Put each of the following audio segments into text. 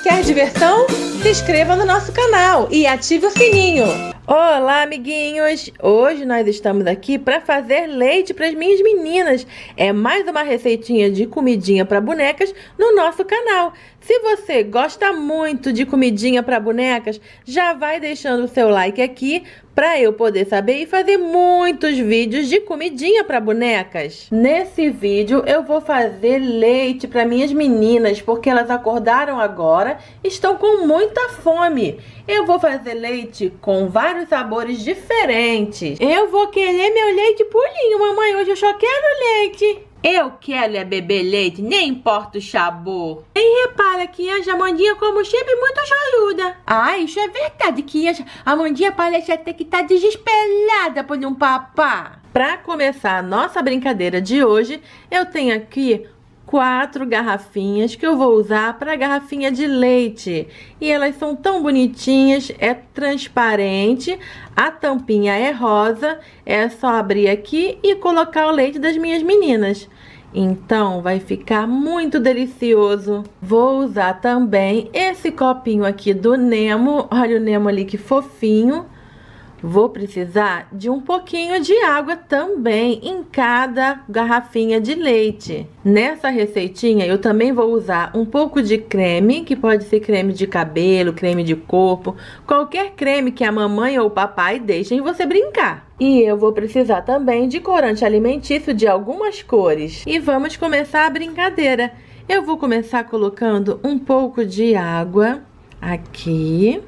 Quer diversão? Se inscreva no nosso canal e ative o sininho. Olá, amiguinhos! Hoje nós estamos aqui para fazer leite para as minhas meninas. É mais uma receitinha de comidinha para bonecas no nosso canal. Se você gosta muito de comidinha para bonecas, já vai deixando o seu like aqui para eu poder saber e fazer muitos vídeos de comidinha para bonecas. Nesse vídeo eu vou fazer leite para minhas meninas, porque elas acordaram agora e estão com muita fome. Eu vou fazer leite com vários sabores diferentes. Eu vou querer meu leite purinho, mamãe. Hoje eu só quero leite. Eu quero é beber leite, nem importa o sabor. E repara que a Amandinha, como sempre, muito choruda. Ah, isso é verdade, que a Amandinha parece até que tá desesperada por um papá. Pra começar a nossa brincadeira de hoje, eu tenho aqui 4 garrafinhas que eu vou usar para garrafinha de leite. E elas são tão bonitinhas, é transparente, a tampinha é rosa, é só abrir aqui e colocar o leite das minhas meninas. Então vai ficar muito delicioso. Vou usar também esse copinho aqui do Nemo, olha o Nemo ali que fofinho. Vou precisar de um pouquinho de água também em cada garrafinha de leite. Nessa receitinha eu também vou usar um pouco de creme, que pode ser creme de cabelo, creme de corpo, qualquer creme que a mamãe ou o papai deixem você brincar. E eu vou precisar também de corante alimentício de algumas cores. E vamos começar a brincadeira. Eu vou começar colocando um pouco de água aqui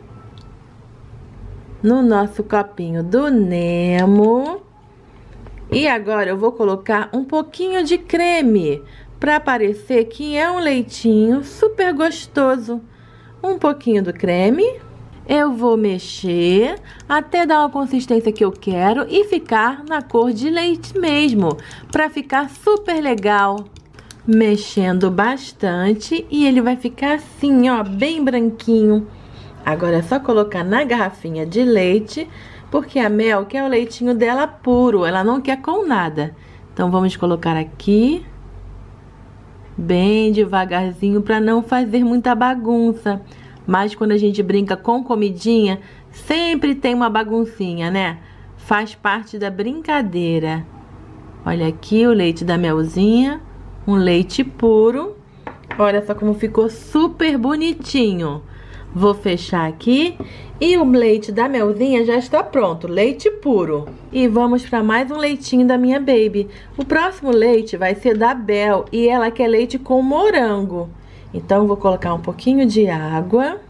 no nosso copinho do Nemo. E agora eu vou colocar um pouquinho de creme para parecer que é um leitinho super gostoso. Um pouquinho do creme. Eu vou mexer até dar uma consistência que eu quero e ficar na cor de leite mesmo, para ficar super legal. Mexendo bastante e ele vai ficar assim, ó, bem branquinho. Agora é só colocar na garrafinha de leite, porque a Mel quer o leitinho dela puro, ela não quer com nada. Então vamos colocar aqui, bem devagarzinho, para não fazer muita bagunça. Mas quando a gente brinca com comidinha, sempre tem uma baguncinha, né? Faz parte da brincadeira. Olha aqui o leite da Melzinha, um leite puro. Olha só como ficou super bonitinho. Vou fechar aqui e o leite da Melzinha já está pronto, leite puro. E vamos para mais um leitinho da minha baby. O próximo leite vai ser da Bel e ela quer leite com morango. Então vou colocar um pouquinho de água.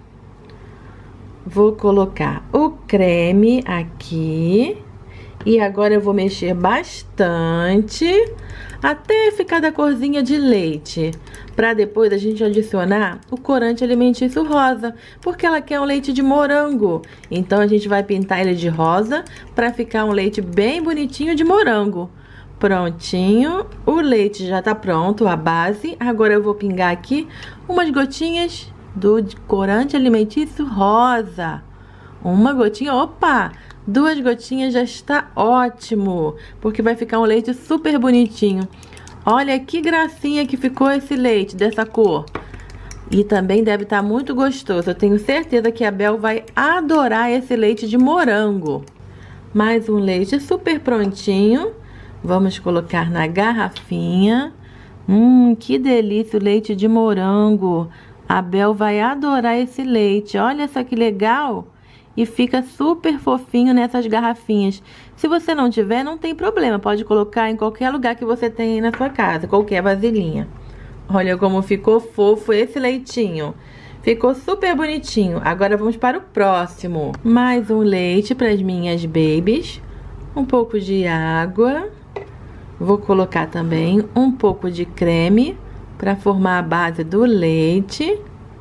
Vou colocar o creme aqui. E agora eu vou mexer bastante até ficar da corzinha de leite, para depois a gente adicionar o corante alimentício rosa, porque ela quer um leite de morango. Então a gente vai pintar ele de rosa para ficar um leite bem bonitinho de morango. Prontinho, o leite já tá pronto, a base. Agora eu vou pingar aqui umas gotinhas do corante alimentício rosa. Uma gotinha, opa! 2 gotinhas já está ótimo, porque vai ficar um leite super bonitinho. Olha que gracinha que ficou esse leite dessa cor. E também deve estar muito gostoso. Eu tenho certeza que a Bel vai adorar esse leite de morango. Mais um leite super prontinho. Vamos colocar na garrafinha. Que delícia o leite de morango. A Bel vai adorar esse leite. Olha só que legal. E fica super fofinho nessas garrafinhas. Se você não tiver, não tem problema. Pode colocar em qualquer lugar que você tenha aí na sua casa. Qualquer vasilhinha. Olha como ficou fofo esse leitinho. Ficou super bonitinho. Agora vamos para o próximo. Mais um leite para as minhas babies. Um pouco de água. Vou colocar também um pouco de creme para formar a base do leite.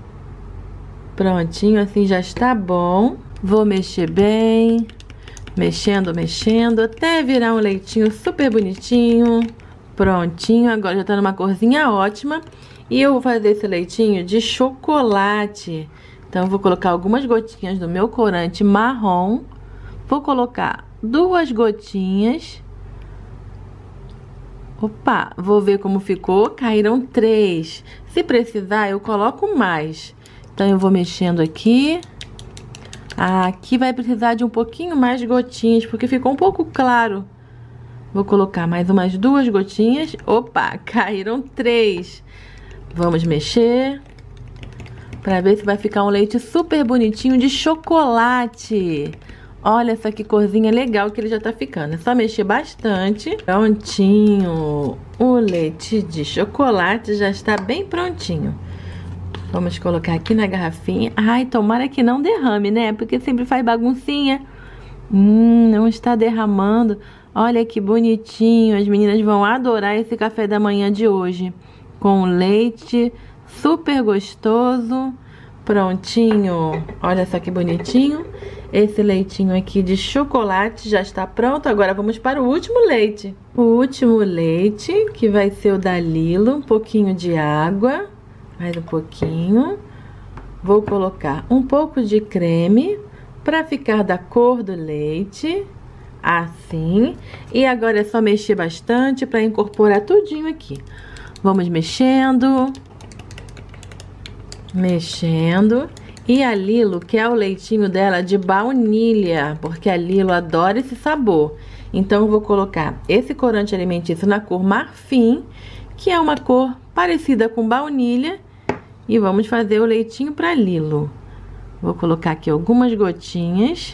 Prontinho, assim já está bom. Vou mexer bem, mexendo, até virar um leitinho super bonitinho. Prontinho, agora já tá numa corzinha ótima. E eu vou fazer esse leitinho de chocolate. Então, eu vou colocar algumas gotinhas do meu corante marrom. Vou colocar 2 gotinhas. Opa, vou ver como ficou. Caíram 3. Se precisar, eu coloco mais. Então eu vou mexendo aqui. Aqui vai precisar de um pouquinho mais de gotinhas, porque ficou um pouco claro. Vou colocar mais umas 2 gotinhas. Opa, caíram 3. Vamos mexer para ver se vai ficar um leite super bonitinho de chocolate. Olha essa que corzinha legal que ele já tá ficando. É só mexer bastante. Prontinho. O leite de chocolate já está bem prontinho. Vamos colocar aqui na garrafinha. Ai, tomara que não derrame, né? Porque sempre faz baguncinha. Não está derramando. Olha que bonitinho. As meninas vão adorar esse café da manhã de hoje. Com leite super gostoso. Prontinho. Olha só que bonitinho. Esse leitinho aqui de chocolate já está pronto. Agora vamos para o último leite. O último leite, que vai ser o da Lilo. Um pouquinho de água. Mais um pouquinho. Vou colocar um pouco de creme para ficar da cor do leite. Assim. E agora é só mexer bastante para incorporar tudinho aqui. Vamos mexendo. Mexendo. E a Lilo quer o leitinho dela de baunilha, porque a Lilo adora esse sabor. Então eu vou colocar esse corante alimentício na cor marfim, que é uma cor parecida com baunilha. E vamos fazer o leitinho para Lilo. Vou colocar aqui algumas gotinhas.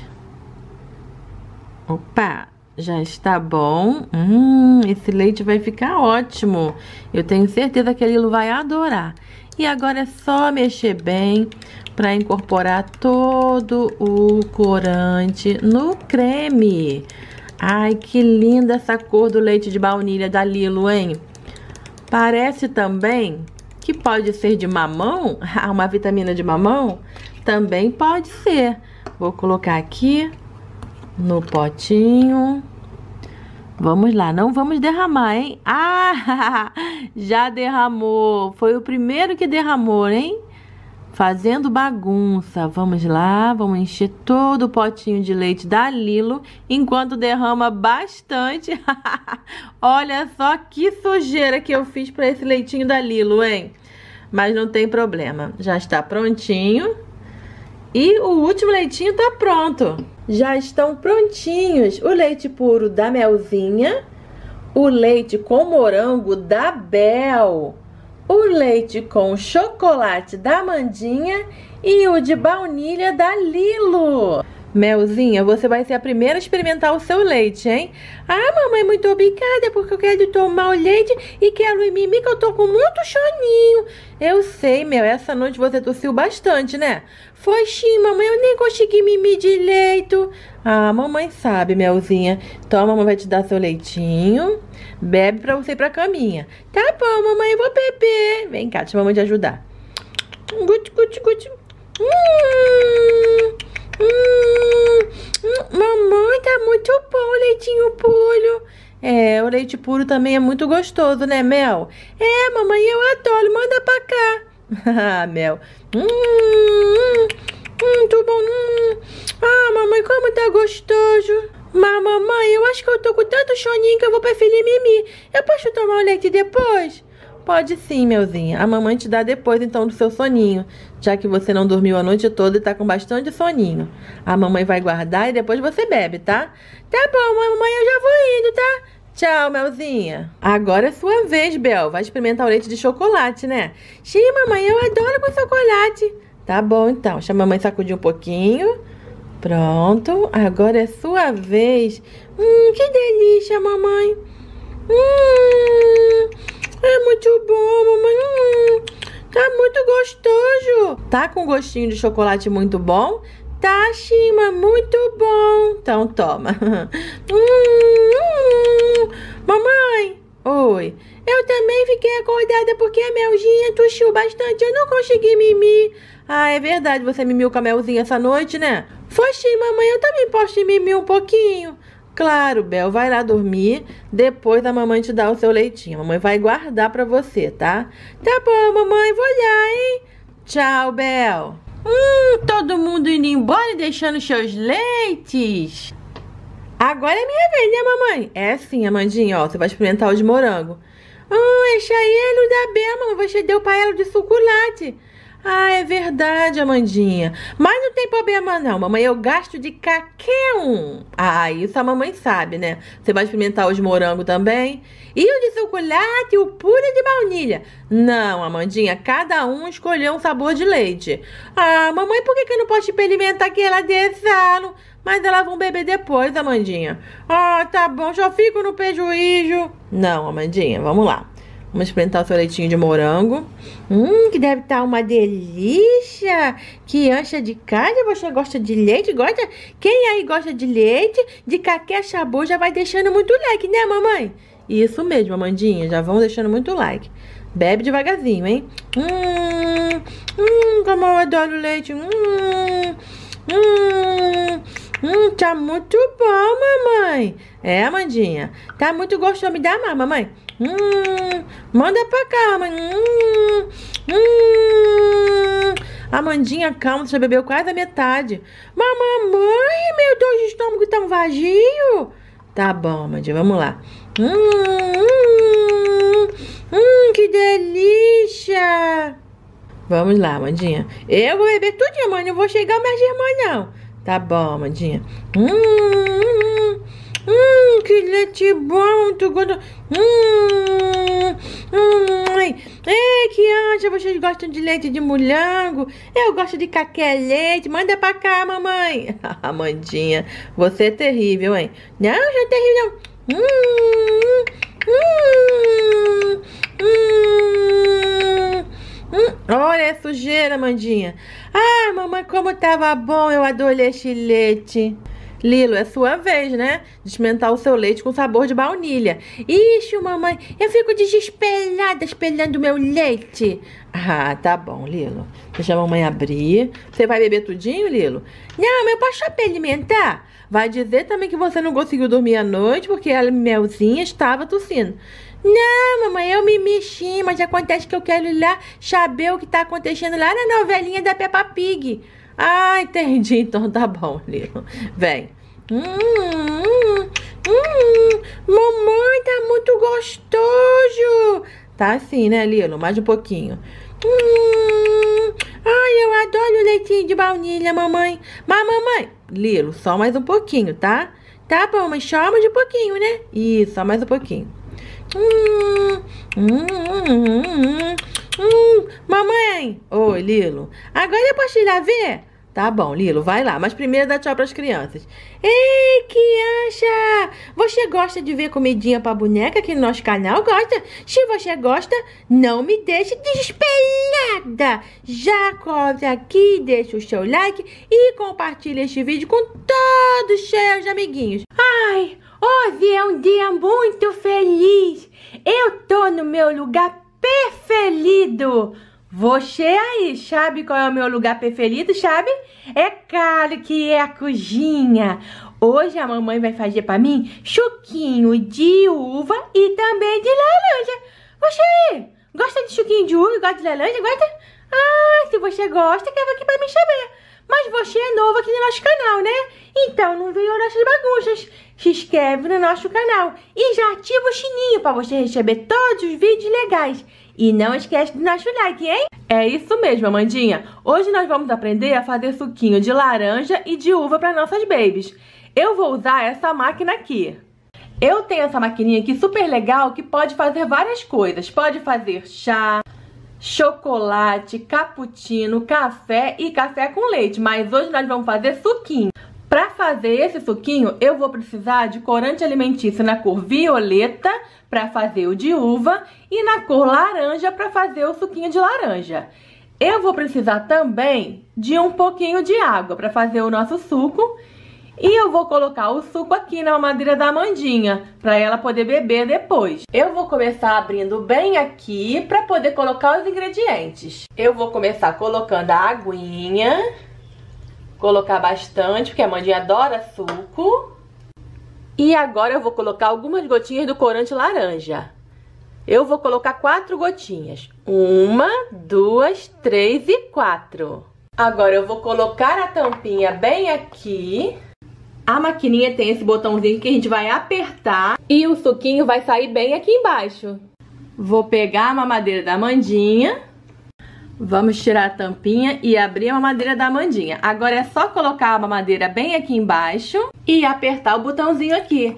Opa, já está bom. Esse leite vai ficar ótimo. Eu tenho certeza que a Lilo vai adorar. E agora é só mexer bem para incorporar todo o corante no creme. Ai, que linda essa cor do leite de baunilha da Lilo, hein? Parece também que pode ser de mamão, uma vitamina de mamão. Também pode ser. Vou colocar aqui no potinho. Vamos lá, não vamos derramar, hein? Ah, já derramou. Foi o primeiro que derramou, hein? Fazendo bagunça. Vamos lá, vamos encher todo o potinho de leite da Lilo, enquanto derrama bastante. Olha só que sujeira que eu fiz para esse leitinho da Lilo, hein? Mas não tem problema, já está prontinho. E o último leitinho tá pronto. Já estão prontinhos o leite puro da Melzinha, o leite com morango da Bel, o leite com chocolate da Mandinha e o de baunilha da Lilo. Melzinha, você vai ser a primeira a experimentar o seu leite, hein? Ah, mamãe, muito obrigada, porque eu quero tomar o leite e quero ir mimir, que eu tô com muito soninho. Eu sei, Mel, essa noite você tossiu bastante, né? Foi sim, mamãe, eu nem consegui mimir direito. Ah, mamãe sabe, Melzinha. Então a mamãe vai te dar seu leitinho. Bebe pra você ir pra caminha. Tá bom, mamãe, eu vou beber. Vem cá, deixa a mamãe te ajudar. Guti, guti, guti. Mamãe, tá muito bom o leitinho puro. É, o leite puro também é muito gostoso, né, Mel? É, mamãe, eu adoro. Manda pra cá. Ah, Mel. Muito bom. Ah, mamãe, como tá gostoso. Mas, mamãe, eu acho que eu tô com tanto soninho que eu vou preferir mimir. Eu posso tomar o leite depois? Pode sim, Melzinha. A mamãe te dá depois, então, do seu soninho. Já que você não dormiu a noite toda e tá com bastante soninho. A mamãe vai guardar e depois você bebe, tá? Tá bom, mamãe, eu já vou indo, tá? Tchau, Melzinha. Agora é sua vez, Bel. Vai experimentar o leite de chocolate, né? Sim, mamãe, eu adoro com chocolate. Tá bom, então. Deixa a mamãe sacudir um pouquinho. Pronto. Agora é sua vez. Que delícia, mamãe. É muito bom, mamãe. Tá muito gostoso. Tá com gostinho de chocolate muito bom? Tá, Shima, muito bom. Então, toma. Mamãe. Oi. Eu também fiquei acordada porque a Melzinha tossiu bastante. Eu não consegui mimir. Ah, é verdade. Você mimiu com a Melzinha essa noite, né? Foi sim, mamãe. Eu também posso mimir um pouquinho. Claro, Bel, vai lá dormir. Depois a mamãe te dá o seu leitinho. A mamãe vai guardar pra você, tá? Tá bom, mamãe. Vou lá, hein? Tchau, Bel. Todo mundo indo embora e deixando seus leites. Agora é minha vez, né, mamãe? É sim, Amandinha, ó. Você vai experimentar o de morango. Esse aí é o da Bel, mamãe. Você deu pra ela de chocolate. Ah, é verdade, Amandinha. Mas não tem problema não, mamãe. Eu gasto de qualquer um. Ah, isso a mamãe sabe, né? Você vai experimentar os morangos também? E o de chocolate e o puro de baunilha? Não, Amandinha. Cada um escolheu um sabor de leite. Ah, mamãe, por que eu não posso experimentar que ela desalo? Mas elas vão beber depois, Amandinha. Ah, tá bom. Já fico no prejuízo. Não, Amandinha. Vamos lá. Vamos experimentar o seu leitinho de morango. Que deve estar uma delícia. Que ancha de carne. Você gosta de leite? Gosta? Quem aí gosta de leite? De qualquer sabor já vai deixando muito like, né, mamãe? Isso mesmo, Amandinha. Já vão deixando muito like. Bebe devagarzinho, hein? Como eu adoro leite. Tá muito bom, mamãe. É, Amandinha. Tá muito gostoso. Me dá mais, mamãe. Manda pra cá, mamãe. Amandinha, calma, você já bebeu quase a metade. Mamãe, meu Deus, o estômago tão vazio. Tá bom, Amandinha, vamos lá. Que delícia. Vamos lá, Amandinha. Eu vou beber tudinho, mãe. Não vou chegar mais de irmã, não. Tá bom, Amandinha. Que leite bom, tu gosta. Que ancha, vocês gostam de leite de morango? Eu gosto de qualquer leite. Manda pra cá, mamãe. Amandinha, você é terrível, hein? Não, já é terrível, não. Olha a sujeira, Amandinha. Ah, mamãe, como tava bom. Eu adorei esse leite. Lilo, é sua vez, né? De experimentar o seu leite com sabor de baunilha. Ixi, mamãe, eu fico desesperada esperando o meu leite. Ah, tá bom, Lilo. Deixa a mamãe abrir. Você vai beber tudinho, Lilo? Não, mas eu posso experimentar? Vai dizer também que você não conseguiu dormir à noite porque a Melzinha estava tossindo. Não, mamãe, eu me mexi, mas acontece que eu quero ir lá saber o que tá acontecendo lá na novelinha da Peppa Pig. Ah, entendi. Então tá bom, Lilo. Vem. Mamãe, tá muito gostoso. Tá assim, né, Lilo? Mais um pouquinho. Ai, eu adoro o leitinho de baunilha, mamãe. Mas, mamãe... Lilo, só mais um pouquinho, tá? Tá bom, mas só mais um pouquinho, né? Isso, só mais um pouquinho. Mamãe! Oi, Lilo. Agora eu posso ir lá ver? Tá bom, Lilo, vai lá. Mas primeiro dá tchau pras crianças. Ei, criança! Você gosta de ver comidinha pra boneca aqui no nosso canal? Gosta? Se você gosta, não me deixe desesperada. Já corre aqui, deixa o seu like e compartilha este vídeo com todos os seus amiguinhos. Ai, hoje é um dia muito feliz. Eu tô no meu lugar preferido. Você aí, sabe qual é o meu lugar preferido, sabe? É claro que é a cozinha. Hoje a mamãe vai fazer pra mim suquinho de uva e também de laranja. Você aí, gosta de suquinho de uva e gosta de laranja? Gosta? Ah, se você gosta, quero aqui pra mim saber. Mas você é novo aqui no nosso canal, né? Então não viu nossas bagunças. Se inscreve no nosso canal e já ativa o sininho para você receber todos os vídeos legais. E não esquece do nosso like, hein? É isso mesmo, Amandinha. Hoje nós vamos aprender a fazer suquinho de laranja e de uva para nossas babies. Eu vou usar essa máquina aqui. Eu tenho essa maquininha aqui super legal que pode fazer várias coisas. Pode fazer chá, chocolate, cappuccino, café e café com leite. Mas hoje nós vamos fazer suquinho. Para fazer esse suquinho, eu vou precisar de corante alimentício na cor violeta para fazer o de uva e na cor laranja para fazer o suquinho de laranja. Eu vou precisar também de um pouquinho de água para fazer o nosso suco e eu vou colocar o suco aqui na mamadeira da Amandinha para ela poder beber depois. Eu vou começar abrindo bem aqui para poder colocar os ingredientes. Eu vou começar colocando a aguinha. Colocar bastante, porque a Amandinha adora suco. E agora eu vou colocar algumas gotinhas do corante laranja. Eu vou colocar 4 gotinhas. 1, 2, 3 e 4. Agora eu vou colocar a tampinha bem aqui. A maquininha tem esse botãozinho que a gente vai apertar e o suquinho vai sair bem aqui embaixo. Vou pegar a mamadeira da Amandinha. Vamos tirar a tampinha e abrir a mamadeira da Amandinha. Agora é só colocar a mamadeira bem aqui embaixo e apertar o botãozinho aqui.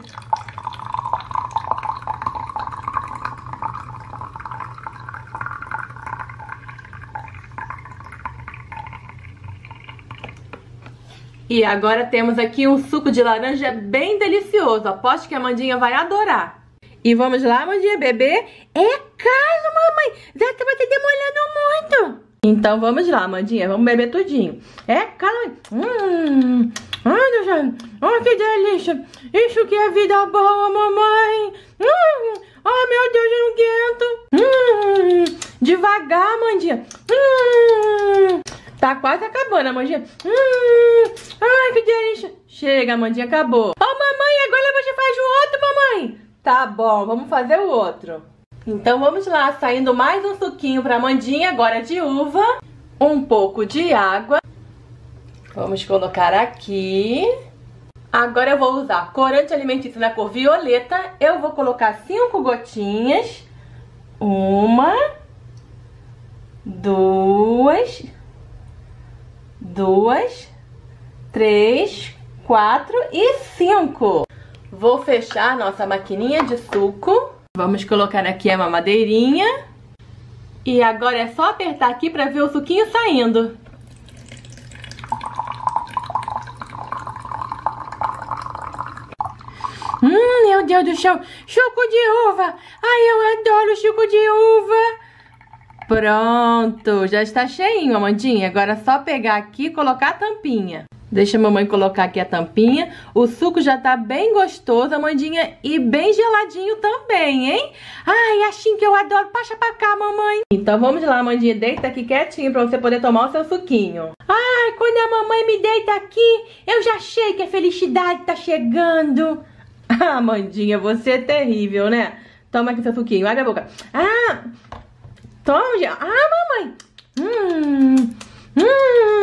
E agora temos aqui um suco de laranja bem delicioso. Aposto que a Amandinha vai adorar. E vamos lá, Amandinha, beber? É caro, mamãe. Já tá demorando muito. Então vamos lá, Amandinha. Vamos beber tudinho. É caro. Ai, Deus. Ai, que delícia. Isso que é vida boa, mamãe. Ai, meu Deus, eu não aguento. Devagar, Amandinha. Tá quase acabando, Amandinha. Ai, que delícia. Chega, Amandinha, acabou. Ô, mamãe, agora você faz o outro, mamãe. Tá bom, vamos fazer o outro. Então vamos lá, saindo mais um suquinho pra Amandinha, agora de uva. Um pouco de água. Vamos colocar aqui. Agora eu vou usar corante alimentício na cor violeta. Eu vou colocar 5 gotinhas. 1, 2, 3, 4 e 5. Vou fechar nossa maquininha de suco. Vamos colocar aqui a mamadeirinha. E agora é só apertar aqui para ver o suquinho saindo. Meu Deus do céu, suco de uva. Ai, eu adoro suco de uva. Pronto, já está cheinho, Amandinha. Agora é só pegar aqui e colocar a tampinha. Deixa a mamãe colocar aqui a tampinha. O suco já tá bem gostoso, Amandinha, e bem geladinho também, hein? Ai, assim que eu adoro. Passa pra cá, mamãe. Então vamos lá, Amandinha. Deita aqui quietinho pra você poder tomar o seu suquinho. Ai, quando a mamãe me deita aqui, eu já sei que a felicidade tá chegando. Ah, Amandinha, você é terrível, né? Toma aqui seu suquinho. Abre a boca. Toma, mamãe.